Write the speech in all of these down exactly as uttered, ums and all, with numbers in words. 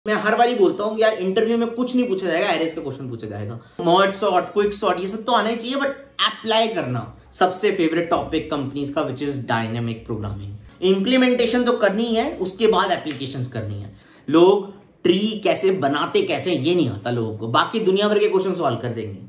मैं हर बार ही बोलता हूँ यार, इंटरव्यू में कुछ नहीं पूछा जाएगा, एरेज का क्वेश्चन पूछा जाएगा। मॉड सॉर्ट, क्विक सॉर्ट, ये सब तो आना ही चाहिए, बट अप्लाई करना सबसे फेवरेट टॉपिक कंपनीज का, which is dynamic programming. Implementation तो करनी है, उसके बाद एप्लीकेशंस करनी है। लोग ट्री कैसे बनाते कैसे ये नहीं आता लोगों को, बाकी दुनिया भर के क्वेश्चन सॉल्व कर देंगे।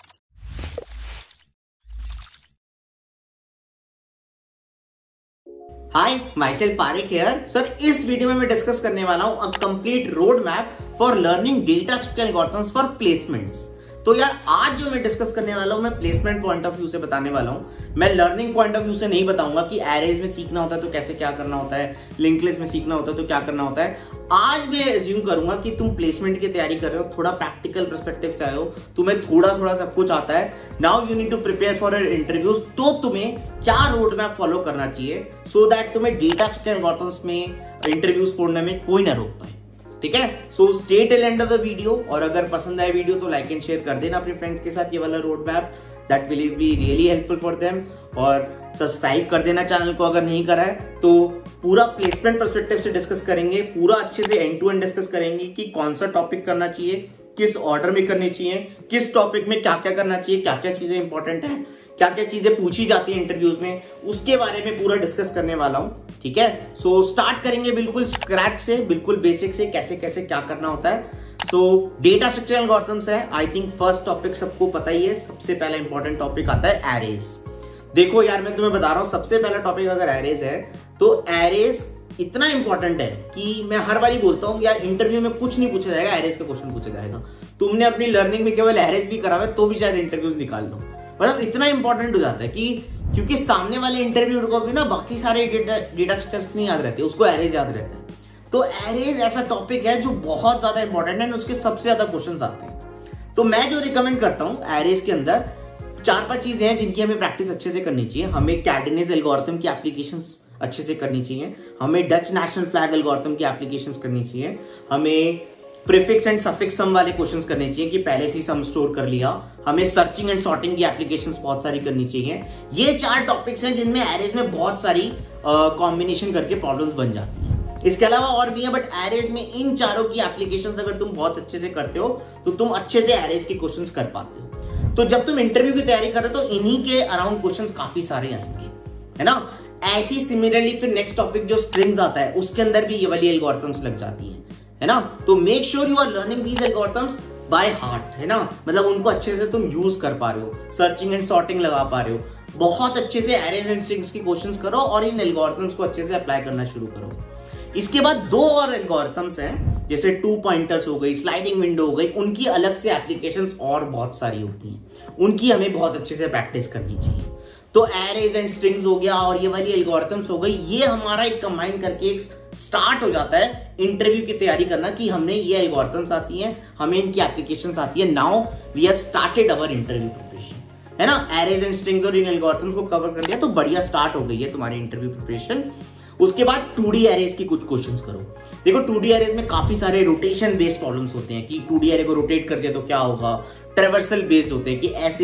Hi, my self Farik here. Sir, इस वीडियो में मैं डिस्कस करने वाला हूं a complete road map for learning data structure algorithms for placements. तो यार आज जो मैं डिस्कस करने वाला हूं, मैं प्लेसमेंट पॉइंट ऑफ व्यू से बताने वाला हूं। मैं लर्निंग पॉइंट ऑफ व्यू से नहीं बताऊंगा कि एरेज में सीखना होता है तो कैसे क्या करना होता है, लिंक लिस्ट में सीखना होता है तो क्या करना होता है। आज मैं एज्यूम करूंगा कि तुम प्लेसमेंट की तैयारी कर रहे हो, थोड़ा प्रैक्टिकल पर्सपेक्टिव से आए हो, तुम्हें थोड़ा थोड़ा सब कुछ आता है। Now you need to prepare for your interviews. तो तुम्हें क्या रोड मैप फॉलो करना चाहिए सो दैट तुम्हें डेटा स्ट्रक्चर एल्गोरिथम्स में इंटरव्यूज फोड़ने में कोई ना रोक पाए। ठीक है, so stay till end of the video. और अगर पसंद आए वीडियो तो लाइक एंड शेयर कर देना अपने फ्रेंड्स के साथ, ये वाला road map, that will be really helpful for them. और सब्सक्राइब कर देना चैनल को अगर नहीं करा है। तो पूरा प्लेसमेंट पर्सपेक्टिव से डिस्कस करेंगे, पूरा अच्छे से एंड टू एंड डिस्कस करेंगे कि कौन सा टॉपिक करना चाहिए, किस ऑर्डर में करनी चाहिए, किस टॉपिक में क्या क्या करना चाहिए, क्या क्या चीजें इंपॉर्टेंट है, क्या क्या चीजें पूछी जाती है इंटरव्यूज में, उसके बारे में पूरा डिस्कस करने वाला हूं। ठीक है, सो स्टार्ट करेंगे बिल्कुल स्क्रैच से, बिल्कुल बेसिक से, कैसे कैसे क्या करना होता है। सो डेटा स्ट्रक्चर एल्गोरिथम्स है। आई थिंक फर्स्ट टॉपिक सबको पता ही है। सबसे पहला इंपॉर्टेंट टॉपिक आता है एरेज। देखो यार, मैं तुम्हें बता रहा हूं, सबसे पहला टॉपिक अगर एरेज है तो एरेज इतना इंपॉर्टेंट है कि मैं हर बार ही बोलता हूं यार, इंटरव्यू में कुछ नहीं पूछा जाएगा, एरेज का क्वेश्चन पूछा जाएगा। तुमने अपनी लर्निंग में केवल एरेज भी करा हुआ है तो भी शायद इंटरव्यूज निकाल लो। मतलब इतना इंपॉर्टेंट हो जाता है कि क्योंकि सामने वाले इंटरव्यूअर को भी ना बाकी सारे डेटा डेटा स्ट्रक्चर्स नहीं याद रहते, उसको एरेज याद रहता है। तो एरेज ऐसा टॉपिक है जो बहुत ज्यादा इंपॉर्टेंट है, उसके सबसे ज्यादा क्वेश्चंस आते हैं। तो मैं जो रिकमेंड करता हूं एरेज के अंदर चार पांच चीजें हैं जिनकी हमें प्रैक्टिस अच्छे से करनी चाहिए। हमें कैडेनेज एल्गोरिथम की एप्लीकेशंस अच्छे से करनी चाहिए, हमें डच नेशनल फ्लैग एल्गोरिथम की एप्लीकेशंस करनी चाहिए, हमें प्रीफिक्स एंड सफिक्स सम वाले क्वेश्चंस करने चाहिए कि पहले से ही सम स्टोर कर लिया, हमें सर्चिंग एंड सॉर्टिंग की एप्लीकेशंस बहुत सारी करनी चाहिए। ये चार टॉपिक्स हैं जिनमें एरेज में बहुत सारी कॉम्बिनेशन करके प्रॉब्लम्स बन जाती हैं। इसके अलावा और भी है, बट एरेज में इन चारों की एप्लीकेशंस अगर तुम बहुत अच्छे से करते हो तो तुम अच्छे से एरेज के क्वेश्चंस कर पाते हो। तो जब तुम इंटरव्यू की तैयारी कर रहे हो तो इन्हीं के अराउंड क्वेश्चंस काफी सारे आएंगे, है ना। ऐसी सिमिलरली फिर नेक्स्ट टॉपिक जो स्ट्रिंग्स आता है उसके अंदर भी ये वाली एल्गोरिथम्स लग जाती हैं, है ना। तो make sure you are learning these algorithms by heart, है ना। मतलब उनको अच्छे से तुम यूज कर पा रहे हो, सर्चिंग एंड सॉर्टिंग लगा पा रहे हो, बहुत अच्छे से एरेज एंड स्ट्रिंग्स की क्वेश्चंस करो और इन एल्गोरिथम्स को अच्छे से अप्लाई करना शुरू करो। इसके बाद दो और एल्गोरिथम्स हैं, जैसे टू पॉइंटर्स हो गई, स्लाइडिंग विंडो हो गई, उनकी अलग से एप्लीकेशंस और बहुत सारी होती हैं, उनकी हमें बहुत अच्छे से प्रैक्टिस करनी चाहिए। तो एरेज एंड स्ट्रिंग्स हो गया और ये वाली एल्गोरिथम्स हो गई, ये हमारा एक कंबाइन करके एक स्टार्ट हो जाता है इंटरव्यू की तैयारी करना कि हमने ये एल्गोरिथम्स आती हैं, हमें इनकी एप्लीकेशंस आती है। Now we have started our interview preparation, है ना। एरेज एंड स्ट्रिंग्स और इन एल्गोरिथम्स को कवर कर लिया तो बढ़िया स्टार्ट हो गई है तुम्हारी इंटरव्यू प्रिपरेशन। उसके बाद टू डी एरेज की कुछ क्वेश्चंस करो। देखो, टू डी एरेज में काफी सारे रोटेशन बेस्ड प्रॉब्लम्स होते हैं कि टू डी एरे को रोटेट कर दिया तो क्या होगा। ट्रेवर्सल बेस्ड होते हैं कि ऐसे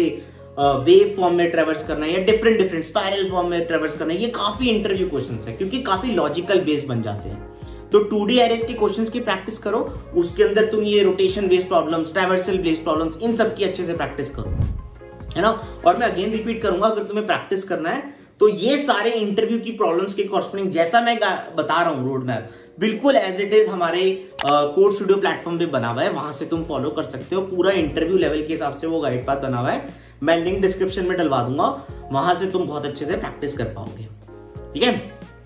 वेव फॉर्म में ट्रेवर्स करना है या डिफरेंट डिफरेंट स्पाइरल फॉर्म में ट्रेवर्स करना है। ये काफी इंटरव्यू क्वेश्चंस है क्योंकि काफी लॉजिकल बेस्ड बन जाते हैं। तो टू डी एरेज के क्वेश्चंस की प्रैक्टिस करो, उसके अंदर तुम ये rotation based problems, traversal based problems, इन सब की अच्छे से प्रैक्टिस करो, है ना। और मैं अगेन रिपीट करूंगा, अगर तुम्हें प्रैक्टिस करना है तो ये सारे इंटरव्यू की प्रॉब्लम्स के कॉरस्पॉन्डिंग जैसा मैं बता रहा हूँ रोड मैप, बिल्कुल एज इट इज हमारे कोड स्टूडियो प्लेटफॉर्म पे बना हुआ है, वहां से तुम फॉलो कर सकते हो। पूरा इंटरव्यू लेवल के हिसाब से वो गाइड पाथ बना हुआ है, मैं लिंक डिस्क्रिप्शन में डलवा दूंगा, वहां से तुम बहुत अच्छे से प्रैक्टिस कर पाओगे। ठीक है,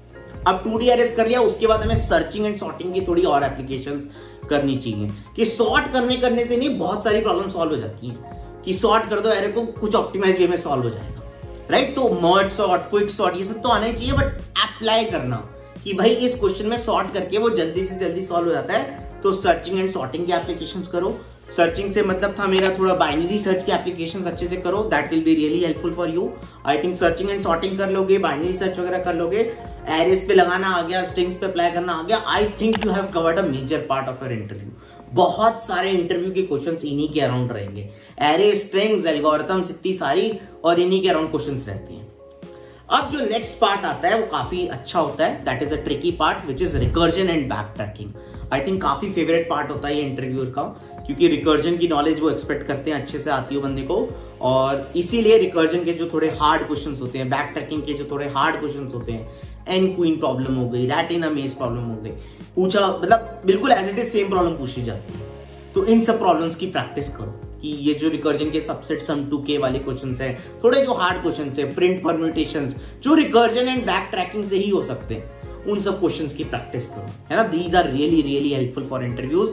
अब टू डी एरेज कर लिया, उसके बाद हमें सर्चिंग एंड सॉर्टिंग की थोड़ी और एप्लीकेशंस करनी चाहिए कि सॉर्ट करने करने से नहीं बहुत सारी प्रॉब्लम सॉल्व हो जाती हैं कि सॉर्ट कर दो एरे को, कुछ ऑप्टिमाइज वे में सॉल्व हो जाएगा, राइट। तो मर्ज सॉर्ट, क्विक सॉर्ट, ये सब तो आना ही चाहिए, बट अप्लाई करना कि भाई इस क्वेश्चन में सॉर्ट करके वो जल्दी से जल्दी सॉल्व हो जाता है। तो सर्चिंग एंड सॉर्टिंग की एप्लीकेशंस करो। सर्चिंग से मतलब था मेरा थोड़ा बाइनरी सर्च की एप्लीकेशंस अच्छे से करो, that will be really helpful for you. I think searching and sorting कर लोगे, बाइनरी सर्च वगैरह कर लोगे, एरेज पे लगाना आ गया, स्ट्रिंग्स पे अप्लाई करना आ गया, I think you have covered a major part of your interview. बहुत सारे इंटरव्यू के क्वेश्चंस इन्हीं के अराउंड रहेंगे, एरे, स्ट्रिंग्स, एल्गोरिथम्स, इतनी सारी और इन्हीं के अराउंड क्वेश्चंस रहते हैं। अब जो नेक्स्ट पार्ट आता है वो काफी अच्छा होता है, that is a tricky part which is recursion and backtracking. I think काफी फेवरेट पार्ट होता है ये इंटरव्यूअर का, क्योंकि रिकर्जन की नॉलेज वो एक्सपेक्ट करते हैं अच्छे से आती हो बंदे को, और इसीलिए रिकर्जन के जो थोड़े हार्ड क्वेश्चंस होते हैं, बैक ट्रैकिंग के जो थोड़े हार्ड क्वेश्चंस होते हैं, एन क्वीन प्रॉब्लम हो गई, रैट इन अ मेज प्रॉब्लम हो गई, पूछा मतलब बिल्कुल as it is same problem पूछी जाती है। तो इन सब प्रॉब्लम्स की प्रैक्टिस करो कि ये जो रिकर्जन के सबसेट सम टू के वाले क्वेश्चंस हैं, थोड़े जो हार्ड क्वेश्चंस हैं, प्रिंट परम्यूटेशंस, जो रिकर्जन एंड बैक ट्रैकिंग से ही हो सकते हैं, उन सब क्वेश्चंस की प्रैक्टिस करो, है ना। These are really really helpful for interviews,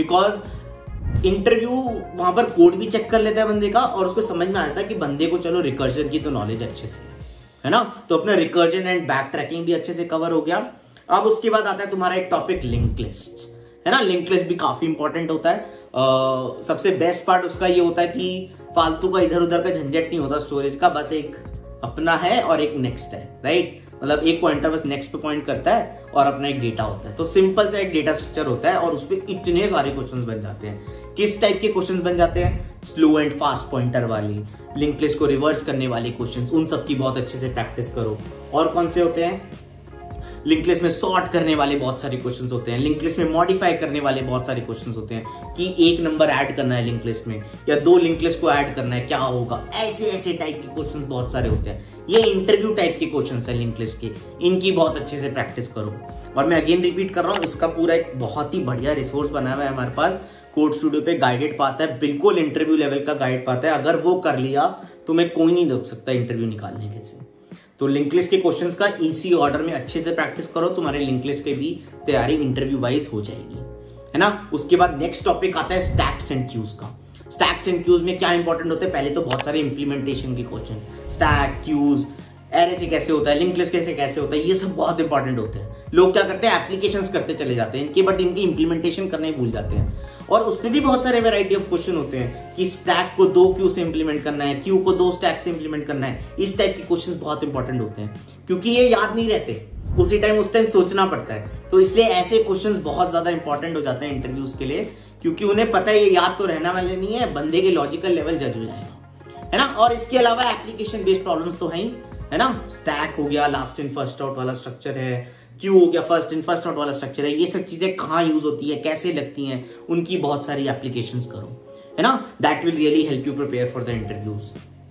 because interview वहां पर कोड भी चेक कर लेता है बंदे का, और उसको समझ में आता है कि बंदे को चलो रिकर्जन की तो नॉलेज अच्छे से है ना। तो अपना रिकर्जन एंड बैक ट्रैकिंग भी अच्छे से कवर हो गया। अब उसके बाद आता है तुम्हारा एक टॉपिक लिंक लिस्ट, है ना। लिंक लिस्ट भी काफी इंपॉर्टेंट होता है। Uh, सबसे बेस्ट पार्ट उसका ये होता है कि फालतू का इधर उधर का झंझट नहीं होता स्टोरेज का, बस एक अपना है और एक नेक्स्ट है, राइट। मतलब एक पॉइंटर बस नेक्स्ट पे पॉइंट करता है और अपना एक डेटा होता है। तो सिंपल सा एक डेटा स्ट्रक्चर होता है और उसपे इतने सारे क्वेश्चंस बन जाते हैं। किस टाइप के क्वेश्चंस बन जाते हैं? स्लो एंड फास्ट पॉइंटर वाली, लिंक लिस्ट को रिवर्स करने वाले क्वेश्चंस, उन सब की बहुत अच्छे से प्रैक्टिस करो। और कौन से होते हैं? लिंक लिस्ट में सॉर्ट करने वाले बहुत सारे क्वेश्चंस होते हैं, लिंक लिस्ट में मॉडिफाई करने वाले बहुत सारे क्वेश्चंस होते हैं कि एक नंबर ऐड करना है लिंक लिस्ट में या दो लिंक लिस्ट को ऐड करना है, क्या होगा, ऐसे ऐसे टाइप के क्वेश्चंस बहुत सारे होते हैं। ये इंटरव्यू टाइप के क्वेश्चंस है लिंक लिस्ट के, इनकी बहुत अच्छे से प्रैक्टिस करो। और मैं अगेन रिपीट कर रहा हूँ, इसका पूरा एक बहुत ही बढ़िया रिसोर्स बना हुआ है हमारे पास, कोड स्टूडियो पे गाइडेड पाता है, बिल्कुल इंटरव्यू लेवल का गाइड पाता है। अगर वो कर लिया तो मैं कोई नहीं रोक सकता इंटरव्यू निकालने के से। तो लिंक लिस्ट के क्वेश्चंस का इसी ऑर्डर में अच्छे से प्रैक्टिस करो, तुम्हारे लिंक लिस्ट के भी तैयारी इंटरव्यू वाइज हो जाएगी, है ना। उसके बाद नेक्स्ट टॉपिक आता है स्टैक्स एंड क्यूज का। स्टैक्स एंड क्यूज में क्या इंपॉर्टेंट होते हैं? पहले तो बहुत सारे इंप्लीमेंटेशन के क्वेश्चन, स्टैक, क्यूज, एरे से कैसे होता है, लिंक लिस्ट कैसे कैसे होता है, ये सब बहुत इंपॉर्टेंट होते हैं। लोग क्या करते हैं, एप्लीकेशंस करते चले जाते हैं इनके, बट इनकी इंप्लीमेंटेशन करने भूल जाते हैं। और उसमें भी बहुत सारे वैरायटी ऑफ क्वेश्चन होते हैं कि स्टैक को दो क्यू से इंप्लीमेंट करना है, क्यू को दो स्टैक से इंप्लीमेंट करना है। इस टाइप के क्वेश्चंस बहुत इंपॉर्टेंट होते हैं, क्योंकि ये याद नहीं रहते, उसी टाइम उस टाइम सोचना पड़ता है। तो इसलिए ऐसे क्वेश्चंस बहुत ज्यादा इंपॉर्टेंट हो जाते हैं इंटरव्यूज के लिए, क्योंकि उन्हें पता है ये याद तो रहना वाले नहीं है, बंदे के लॉजिकल लेवल जज हो जाएगा, है ना। और इसके अलावा एप्लीकेशन बेस्ड प्रॉब्लम्स तो है ही, है ना। स्टैक हो गया, लास्ट इन फर्स्ट आउट वाला स्ट्रक्चर है, क्यू हो गया, फर्स्ट इन फर्स्ट आउट वाला स्ट्रक्चर है। ये सब चीजें कहाँ यूज होती है, कैसे लगती हैं, उनकी बहुत सारी एप्लीकेशंस करो, है ना। That will really help you prepare for the interviews.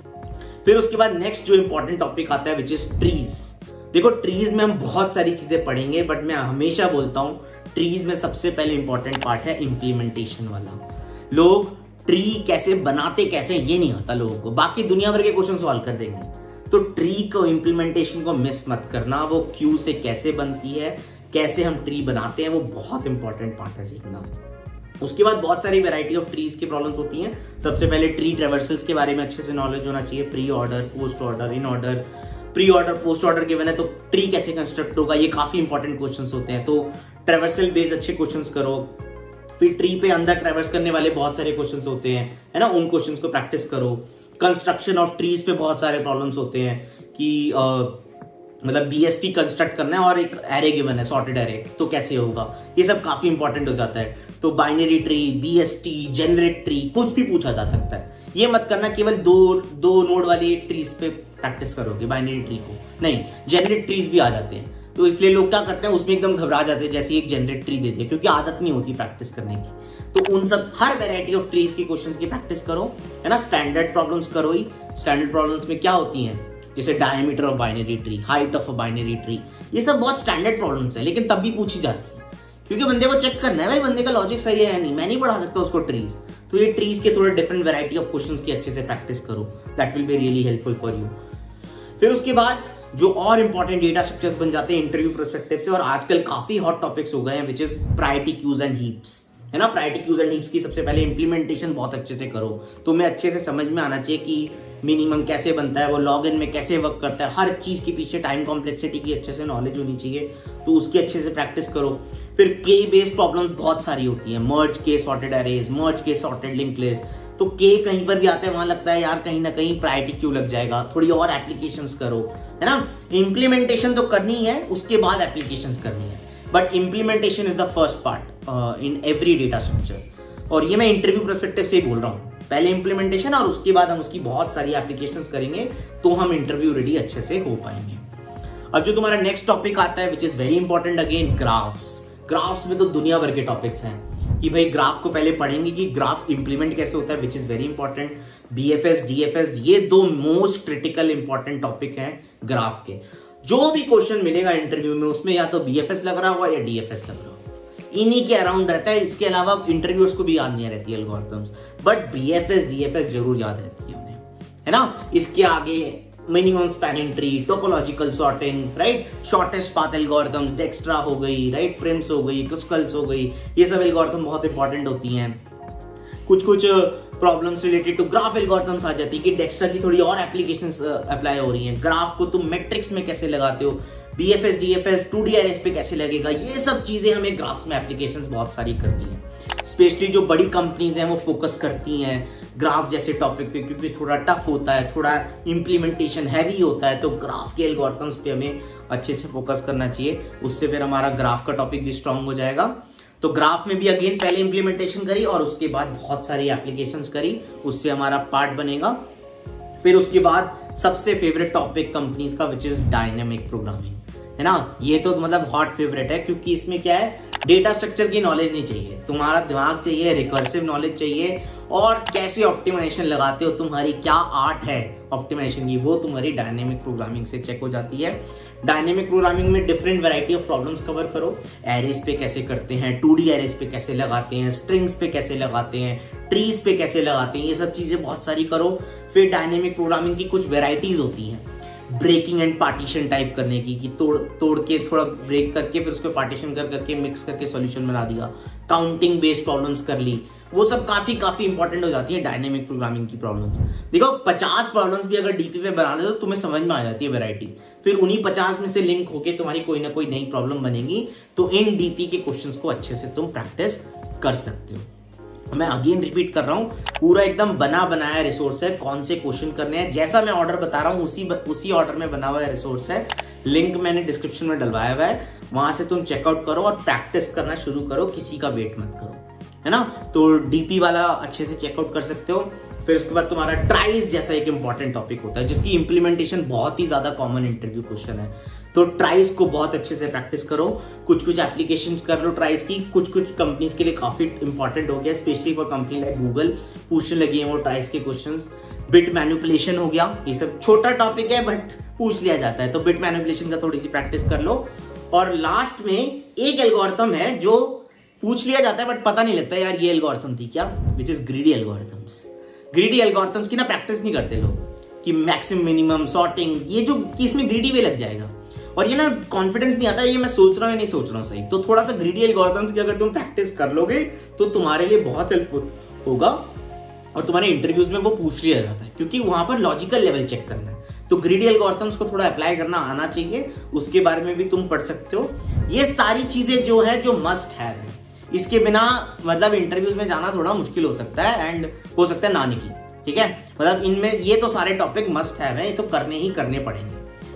फिर उसके बाद नेक्स्ट जो इंपॉर्टेंट टॉपिक आता है विच इज ट्रीज। देखो ट्रीज में हम बहुत सारी चीजें पढ़ेंगे, बट मैं हमेशा बोलता हूँ ट्रीज में सबसे पहले इंपॉर्टेंट पार्ट है इंप्लीमेंटेशन वाला। लोग ट्री कैसे बनाते कैसे ये नहीं आता लोगों को, बाकी दुनिया भर के क्वेश्चन सॉल्व कर देंगे। तो ट्री को इंप्लीमेंटेशन को मिस मत करना, वो क्यू से कैसे बनती है, कैसे हम ट्री बनाते हैं, वो बहुत इंपॉर्टेंट पार्ट है सीखना। उसके बाद बहुत सारी वैरायटी ऑफ ट्रीज की प्रॉब्लम्स होती हैं। सबसे पहले ट्री ट्रेवर्सल्स के बारे में अच्छे से नॉलेज होना चाहिए, pre order, post order, in order, pre order, post order given है तो ट्री कैसे कंस्ट्रक्ट होगा, ये काफी इंपॉर्टेंट क्वेश्चंस होते हैं। तो ट्रेवर्सल बेस्ड अच्छे क्वेश्चंस करो। फिर ट्री पे अंदर ट्रेवर्स करने वाले बहुत सारे क्वेश्चंस होते हैं, है ना, उन क्वेश्चंस को प्रैक्टिस करो। कंस्ट्रक्शन ऑफ ट्रीज पे बहुत सारे प्रॉब्लम्स होते हैं कि आ, मतलब बीएसटी कंस्ट्रक्ट करना है और एक एरे गिवन है, सॉर्टेड एरे, तो कैसे होगा, ये सब काफी इंपॉर्टेंट हो जाता है। तो binary tree, BST, generate tree, कुछ भी पूछा जा सकता है। ये मत करना केवल दो दो नोड वाली ट्रीज पे प्रैक्टिस करोगे बाइनरी ट्री को, नहीं, जेनरेट ट्रीज भी आ जाते हैं। तो इसलिए लोग क्या करते हैं, उसमें एकदम घबरा जाते हैं जैसे एक जनरेट ट्री दे दिया, क्योंकि आदत नहीं होती प्रैक्टिस करने की। तो उन सब हर वैरायटी ऑफ ट्रीज की क्वेश्चंस की प्रैक्टिस करो, है ना। स्टैंडर्ड प्रॉब्लम्स करो ही। स्टैंडर्ड प्रॉब्लम्स में क्या होती हैं, जैसे diameter of binary tree, height of a binary tree, ये सब बहुत स्टैंडर्ड प्रॉब्लम्स है, लेकिन तब भी पूछी जाती है क्योंकि बंदे को चेक करना है भाई बंदे का लॉजिक सही है या नहीं, मैं नहीं पढ़ा सकता उसको ट्रीज। तो ये ट्रीज के थोड़े डिफरेंट वैरायटी ऑफ क्वेश्चंस की अच्छे से प्रैक्टिस करो, that will be really helpful for you. फिर उसके बाद जो और इंपॉर्टेंट डेटा स्ट्रक्चर्स बन जाते हैं इंटरव्यू पर्सपेक्टिव से, और आजकल काफी हॉट टॉपिक्स हो गए हैं, which is priority queues and heaps, है ना। प्रायोरिटी क्यूज एंड हीप्स की सबसे पहले इंप्लीमेंटेशन बहुत अच्छे से करो, तुम्हें अच्छे से समझ में आना चाहिए कि मिनिमम कैसे बनता है, वो लॉगिन में कैसे वर्क करता है, हर चीज के पीछे टाइम कॉम्प्लेक्सिटी की अच्छे से नॉलेज होनी चाहिए, तो उसकी अच्छे से प्रैक्टिस करो। फिर के बेस्ड प्रॉब्लम्स बहुत सारी होती हैं, मर्ज के सॉर्टेड एरेज, मर्ज के सॉर्टेड लिंक लिस्ट, तो के कहीं पर भी आता है वहां लगता है यार कहीं ना कहीं प्रायोरिटी क्यू लग जाएगा, थोड़ी और एप्लीकेशंस करो, है ना। इंप्लीमेंटेशन तो करनी है, उसके बाद एप्लीकेशंस करनी है, but implementation is the first part in every data structure. और ये मैं इंटरव्यू पर्सपेक्टिव से ही बोल रहा हूँ, पहले इंप्लीमेंटेशन और उसके बाद हम उसकी बहुत सारी एप्लीकेशंस करेंगे, तो हम इंटरव्यू रेडी अच्छे से हो पाएंगे। अब जो तुम्हारा नेक्स्ट टॉपिक आता है which is very important again, graphs. Graphs में तो दुनिया भर के टॉपिक्स हैं कि भाई ग्राफ को पहले पढ़ेंगे कि ग्राफ इंप्लीमेंट कैसे होता है, which is very important. BFS, DFS, ये दो मोस्ट क्रिटिकल इंपॉर्टेंट टॉपिक हैं ग्राफ के। जो भी क्वेश्चन मिलेगा इंटरव्यू में उसमें या तो बीएफएस लग रहा होगा या डीएफएस लग रहा होगा, इन्हीं के अराउंड रहता है। इसके अलावा इंटरव्यूअर्स को भी याद नहीं रहती एल्गोरिथम्स, बट बीएफएस डीएफएस जरूर याद रहती है उन्हें, है ना। इसके आगे minimum spanning tree, topological sorting, right, shortest path algorithm, Dijkstra हो गई, राइट, प्रिम्स हो गई, क्रुस्कल्स हो गई, ये सब एल्गोरिथम बहुत इंपॉर्टेंट होती हैं। कुछ कुछ problems related to graph algorithms आ जाती है कि डेक्स्ट्रा की थोड़ी और एप्लीकेशंस अप्लाई हो रही हैं। ग्राफ को तुम मैट्रिक्स में कैसे लगाते हो, BFS DFS two D arrays पे कैसे लगेगा, ये सब चीजें हमें ग्राफ्स में एप्लीकेशंस बहुत सारी करनी है। स्पेशली जो बड़ी कंपनीज हैं वो फोकस करती हैं ग्राफ जैसे टॉपिक पे, क्योंकि थोड़ा टफ होता है, थोड़ा इंप्लीमेंटेशन हैवी होता है, तो ग्राफ के एल्गोरिथम्स पे हमें अच्छे से फोकस करना चाहिए। उससे फिर हमारा ग्राफ का टॉपिक भी स्ट्रांग हो जाएगा। तो ग्राफ में भी अगेन पहले इंप्लीमेंटेशन करी और उसके बाद बहुत सारी एप्लीकेशंस करी, उससे हमारा पार्ट बनेगा। फिर उसके बाद सबसे फेवरेट टॉपिक कंपनीज का विच इज डायनेमिक प्रोग्रामिंग, है ना। ये तो मतलब हॉट फेवरेट है, क्योंकि इसमें क्या है, डेटा स्ट्रक्चर की नॉलेज नहीं चाहिए, तुम्हारा दिमाग चाहिए, रिकर्सिव नॉलेज चाहिए, और कैसे ऑप्टिमाइजेशन लगाते हो, तुम्हारी क्या आर्ट है ऑप्टिमाइजेशन की, वो तुम्हारी डायनेमिक प्रोग्रामिंग से चेक हो जाती है। डायनेमिक प्रोग्रामिंग में different variety of problems cover करो, एरेज पे कैसे करते हैं, टू डी एरेज पे कैसे लगाते हैं, स्ट्रिंग्स पे कैसे लगाते हैं, ट्रीज पे कैसे लगाते हैं, ये सब चीजें बहुत सारी करो। फिर डायनेमिक प्रोग्रामिंग की कुछ वेराइटीज होती हैं, ब्रेकिंग एंड पार्टीशन टाइप करने की, कि तोड़ तोड़ के थोड़ा ब्रेक करके फिर उसको पार्टीशन कर करके मिक्स करके सॉल्यूशन बना दिया, काउंटिंग बेस्ड प्रॉब्लम्स कर ली, वो सब काफी काफी इंपॉर्टेंट हो जाती है डायनेमिक प्रोग्रामिंग की प्रॉब्लम्स। देखो पचास प्रॉब्लम्स भी अगर डीपी पे बना दे तो तुम्हें समझ में आ जाती है वैरायटी, फिर उन्हीं पचास में से लिंक होके तुम्हारी कोई ना कोई नई प्रॉब्लम बनेगी। तो इन डीपी के क्वेश्चंस को अच्छे से तुम प्रैक्टिस कर सकते हो। मैं अगेन रिपीट कर रहा हूं, पूरा एकदम बना बनाया रिसोर्स है, कौन से क्वेश्चन करने हैं, जैसा मैं ऑर्डर बता रहा हूं उसी उसी ऑर्डर में बना हुआ रिसोर्स है। लिंक मैंने डिस्क्रिप्शन में डलवाया हुआ है, वहां से तुम चेकआउट करो और प्रैक्टिस करना शुरू करो, किसी का वेट मत करो, है ना। तो डीपी वाला अच्छे से चेकआउट कर सकते हो। फिर उसके बाद तुम्हारा ट्राइज जैसा एक इंपॉर्टेंट टॉपिक होता है, जिसकी इंप्लीमेंटेशन बहुत ही ज्यादा कॉमन इंटरव्यू क्वेश्चन है, तो ट्राइज को बहुत अच्छे से प्रैक्टिस करो। कुछ कुछ एप्लीकेशन कर लो ट्राइज की, कुछ कुछ कंपनीज के लिए काफी इंपॉर्टेंट हो गया, specially for company like Google, पूछने लगी है वो ट्राइज के क्वेश्चंस। बिट मैनिपुलेशन हो गया, ये सब छोटा टॉपिक है बट पूछ लिया जाता है, तो बिट मैनिपुलेशन का थोड़ी सी प्रैक्टिस कर लो। और लास्ट में एक एल्गोरिथम है जो पूछ लिया जाता है बट पता नहीं लगता यार ये एल्गोरिथम थी क्या, which is greedy algorithms. Greedy algorithms की ना प्रैक्टिस नहीं करते लोग कि मैक्सिमम मिनिमम सॉर्टिंग, ये जो कि इसमें ग्रीडी वे लग जाएगा और ये ना कॉन्फिडेंस नहीं आता, ये मैं सोच रहा हूँ या नहीं सोच रहा हूँ सही। तो थोड़ा सा ग्रीडी एल्गोरिथम्स की अगर तुम प्रैक्टिस कर लोगे तो तुम्हारे लिए बहुत हेल्पफुल होगा, और तुम्हारे इंटरव्यूज में वो पूछ लिया जाता है क्योंकि वहां पर लॉजिकल लेवल चेक करना है। तो ग्रीडी एल्गोरिथम्स को थोड़ा अप्लाई करना आना चाहिए, उसके बारे में भी तुम पढ़ सकते हो। ये सारी चीजें जो है जो मस्ट हैव है, इसके बिना मतलब इंटरव्यूज में जाना थोड़ा मुश्किल हो सकता है एंड हो सकता है ना निकले, ठीक है। मतलब इनमें ये तो सारे टॉपिक मस्ट हैव हैं, ये तो करने ही करने पड़ेंगे।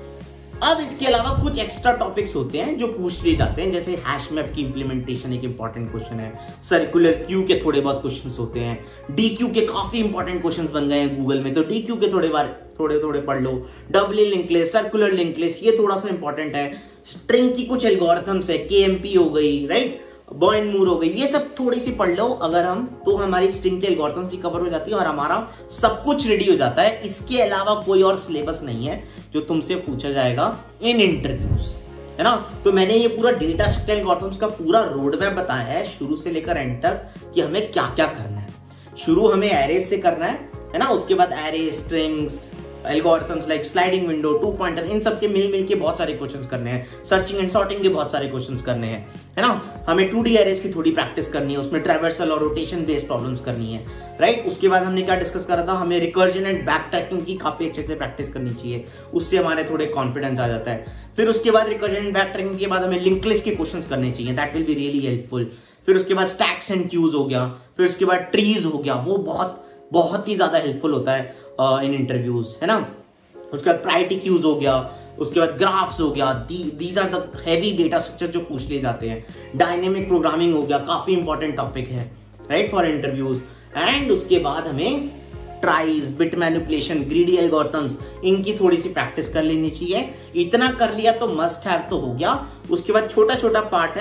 अब इसके अलावा कुछ एक्स्ट्रा टॉपिक्स होते हैं जो पूछ लिए जाते हैं, जैसे हैश मैप की इंप्लीमेंटेशन एक इंपॉर्टेंट क्वेश्चन है, सर्कुलर क्यू के थोड़े बहुत क्वेश्चंस होते हैं, डी क्यू के काफी इंपॉर्टेंट क्वेश्चंस बन गए हैं गूगल में, तो डी क्यू के थोड़े बार थोड़े थोड़े पढ़ लो। Double link list, circular link list, ये थोड़ा सा इंपॉर्टेंट है। स्ट्रिंग की कुछ एल्गोरिथम्स है, के एम पी हो गई, राइट, बॉयन मूर हो गई, ये सब थोड़ी सी पढ़ लो अगर हम, तो हमारी स्ट्रिंग के एल्गोरिथम्स भी कवर हो जाती है और हमारा सब कुछ रेडी हो जाता है। इसके अलावा कोई और सिलेबस नहीं है जो तुमसे पूछा जाएगा इन इंटरव्यूज, है ना। तो मैंने ये पूरा डेटा स्ट्रक्चर एल्गोरिथम्स का पूरा रोड मैप बताया है शुरू से लेकर एंड तक कि हमें क्या क्या करना है। शुरू हमें एरेज से करना है, है ना, उसके बाद array, strings, algorithms like sliding window, two pointer, इन सब के मिल मिल के बहुत सारे क्वेश्चंस करने हैं। सर्चिंग एंड सॉर्टिंग के बहुत सारे क्वेश्चंस करने हैं, है ना। हमें टू डी एरेज की थोड़ी प्रैक्टिस करनी है, उसमें ट्रैवर्सल और रोटेशन बेस्ड प्रॉब्लम्स करनी है, राइट। उसके बाद हमने क्या डिस्कस करा था, हमें रिकर्जन एंड बैक ट्रैकिंग की काफी अच्छे से प्रैक्टिस करनी चाहिए, उससे हमारे थोड़े कॉन्फिडेंस आ जाता है। फिर उसके बाद रिकर्जन एंड बैक ट्रैकिंग के बाद हमें लिंक लिस्ट के क्वेश्चंस करने चाहिए, that will be really helpful. फिर उसके बाद स्टैक्स एंड क्यूज हो गया, फिर उसके बाद ट्रीज हो गया, वो बहुत बहुत ही ज्यादा हेल्पफुल होता है इन इंटरव्यूज, है ना। उसके बाद प्रायोरिटी क्यूज हो गया, उसके बाद ग्राफ्स हो गया, these are the heavy data structure जो पूछ लिए जाते हैं। डायनेमिक प्रोग्रामिंग हो गया, काफी इंपॉर्टेंट टॉपिक है, राइट, फॉर इंटरव्यूज। एंड उसके बाद हमें tries, bit manipulation, greedy algorithms, इनकी थोड़ी सी प्रैक्टिस कर लेनी चाहिए। इतना कर लिया तो मस्ट हैव तो हो गया। उसके बाद छोटा छोटा पार्ट है,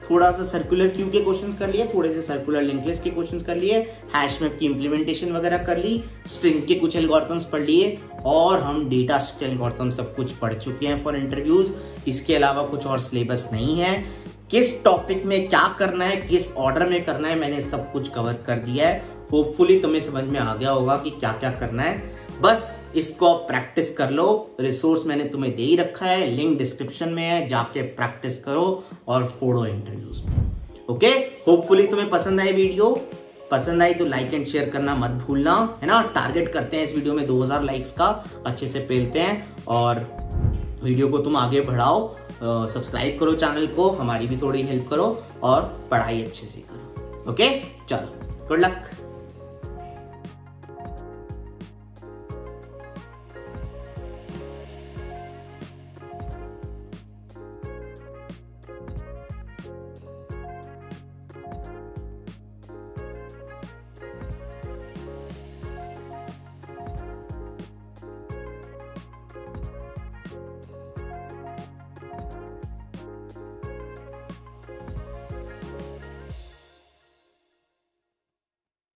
थोड़ा सा सर्कुलर क्यू के क्वेश्चंस कर लिए, थोड़े से सर्कुलर लिंक लिस्ट के क्वेश्चंस कर लिए, हैश मैप की इंप्लीमेंटेशन वगैरह कर ली, स्ट्रिंग के कुछ एल्गोरिथम्स पढ़ लिए, और हम डेटा स्ट्रक्चर एल्गोरिथम सब कुछ पढ़ चुके हैं फॉर इंटरव्यूज। इसके अलावा कुछ और सिलेबस नहीं है। किस टॉपिक में क्या करना है, किस ऑर्डर में करना है, मैंने सब कुछ कवर कर दिया है। होपफुली तुम्हें समझ में आ गया होगा कि क्या क्या करना है। बस इसको प्रैक्टिस कर लो। रिसोर्स मैंने तुम्हें दे ही रखा है, लिंक डिस्क्रिप्शन में है, जाके प्रैक्टिस करो और फोड़ो इंटरव्यूज में। ओके, होपफुली तुम्हें पसंद आई वीडियो। पसंद आई तो लाइक एंड शेयर करना मत भूलना, है ना। टारगेट करते हैं इस वीडियो में दो हज़ार लाइक्स का, अच्छे से पेलते हैं, और वीडियो को तुम आगे बढ़ाओ। सब्सक्राइब करो चैनल को, हमारी भी थोड़ी हेल्प करो, और पढ़ाई अच्छे से करो। ओके, चलो, गुड लक।